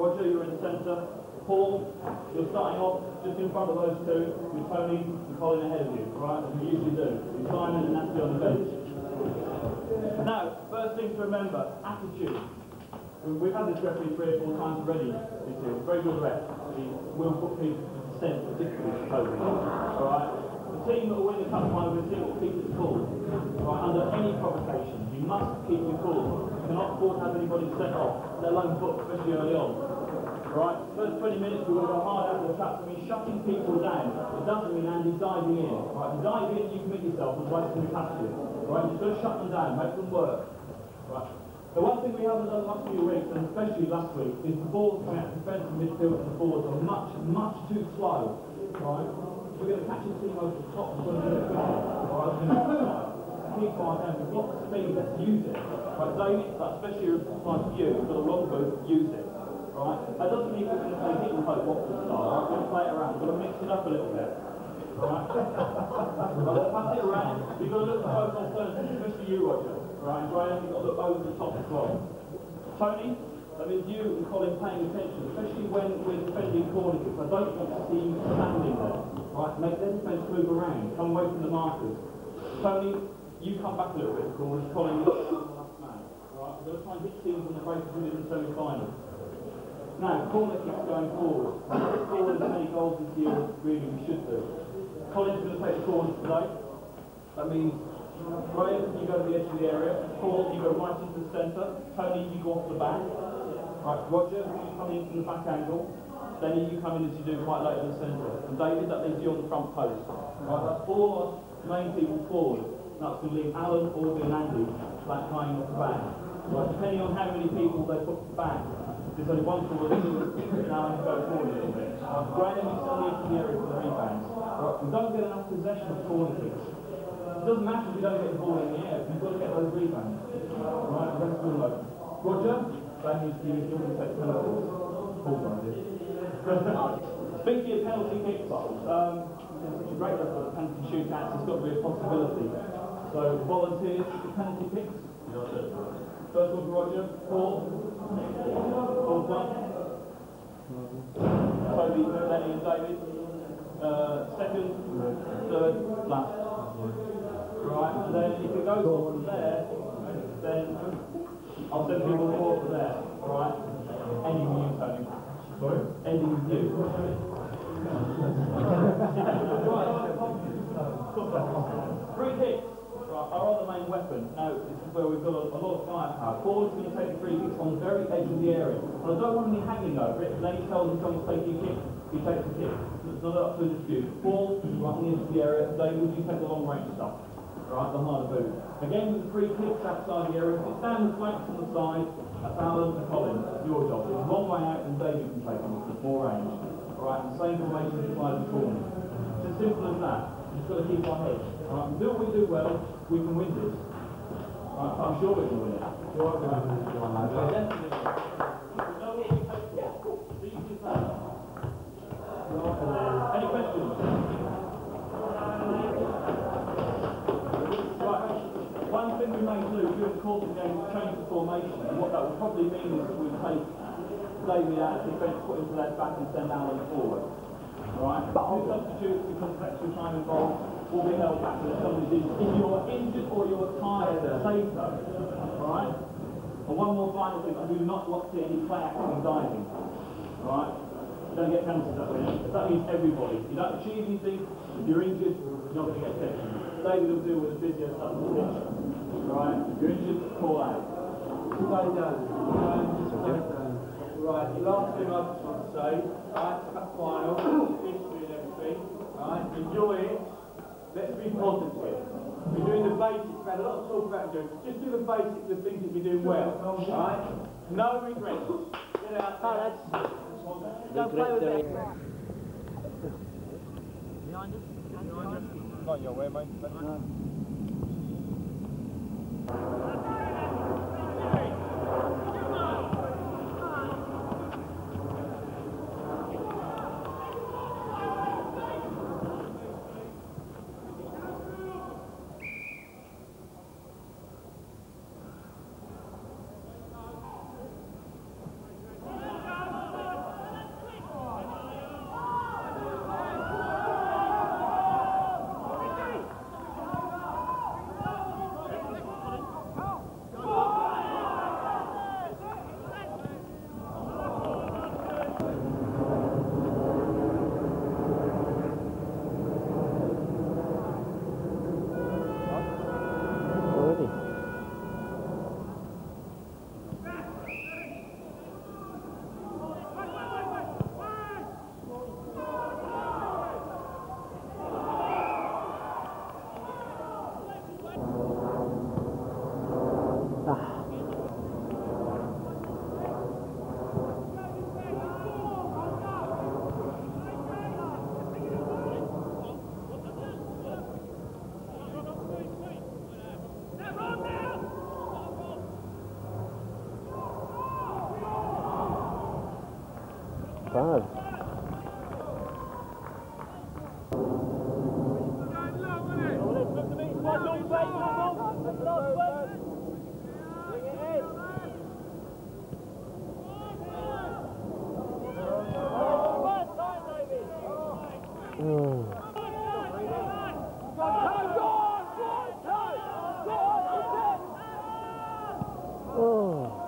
Roger, you're in the centre. Paul, you're starting off just in front of those two, with Tony and Colin ahead of you, right, as we usually do. With Simon and Natalie on the bench. Now, first thing to remember, attitude. We've had this referee 3 or 4 times already this year. It's very good rep. We'll put people to descent, particularly supposedly. Alright? The team that will win the cup final will the team that will keep its cool. Right? Under any provocation, you must keep your cool. You cannot afford to have anybody set off, let alone book, especially early on. Right? First 20 minutes we're going to go hard out of the traps. I mean, shutting people down. It doesn't mean Andy diving in. Right? If you dive in, you commit yourself, otherwise it's going to be past you. Right? You've got to shut them down, make them work. Right? The one thing we haven't done much few weeks, and especially last week, is the balls coming out of defence and midfield and the forwards are much too slow. Right? We're going to catch a team over the top, we're going to do it quickly. Right? Keep quiet down, we've got the speed, let's use it. Right, David, especially like you, you've got a long boot, use it. Right? That doesn't mean we're going to play hit and hope what to start. We're going to play it around, we're going to mix it up a little bit. Right? Let's pass it around. You've got to look at both alternatives, especially you, Roger. Right? Graham, you've got to look over the top as well. Tony, that means you and Colin paying attention, especially when we're defending corner kicks. I don't want to see you standing there. Right? Make their defence move around, come away from the markers. Tony, you come back a little bit, of course. Colin, you're the last man. Right? We're going to try and hit teams on the basis we did in the semi-final. Now, corner kicks going forward. We've scored as many goals this year as really we should do. Colin's going to take the corners today. That means Graham, you go to the edge of the area. Paul, you go right into the centre. Tony, you go off the back. Right, Roger, you come in from the back angle. Then you come in as you do quite late in the centre. And David, that leaves you on the front post. Right, that's all our main people forward. That's going to leave Alan, Orby and Andy back tying off the back. Right, depending on how many people they put back, there's only one forward and Alan can go forward a little bit. Graham, you still need to the area for the rebounds. Right, we don't get enough possession of corner kicks. It doesn't matter if we don't get the ball in the air, you've got to get those rebounds. Right, the rest of them open. Roger, that means you can take penalties. Paul's idea. Speaking of penalty kicks, there's such a great record of penalty shootouts, it's got to be a possibility. So, volunteers, penalty kicks. First one for Roger, Paul. Paul's one. Toby, Lenny and David. Second, third, last. Right, and then if it goes on from there, then I'll send people forward from there. Alright? Ending with you, Tony. Sorry? Ending with you. Free kicks are our main weapon. Now, this is where we've got a lot of firepower. Paul is going to take the free kicks on the very edge of the area. And I don't want to be hanging over it. Then he tells him someone's taking a kick, he takes a kick. It's not up to a dispute. Paul, right on the edge of the area. David, you take the long range stuff. Right, the harder boot. Again, with the free kicks outside the area, if it's down the flanks on the side, that's Alan and Colin. It's your job. It's a long way out and David can take them with more range. Alright, the same formation applies to corner. It's as simple as that. We've just got to keep our heads. Alright, until we do well, we can win this. Alright, I'm sure we can win it. Any questions? One thing we may do during the course of the game is change the formation, and what that will probably mean is that we take David out of defence, put him to left back and send Alan forward. Alright? Two substitutes because of extra time involved will be held back if somebody's injured. If you're injured or you're tired, say so. Alright? And one more final thing, I do not want to see any play acting and diving. Alright? You don't get penalties that way. That means everybody. If you don't achieve anything, if you're injured, you're not going to get attention. David will deal with the physio stuff on the pitch. Right? If you're injured, call out. Play down. Right, the last thing I just want to say, right, cup final, history and everything, right, enjoy it, let's be positive. We're doing the basics, we've had a lot of talk about doing, just do the basics of things that we're doing well, right? No regrets. Get out there. Don't play with it. Behind us? Behind us? Not your way, mate. bad. Oh.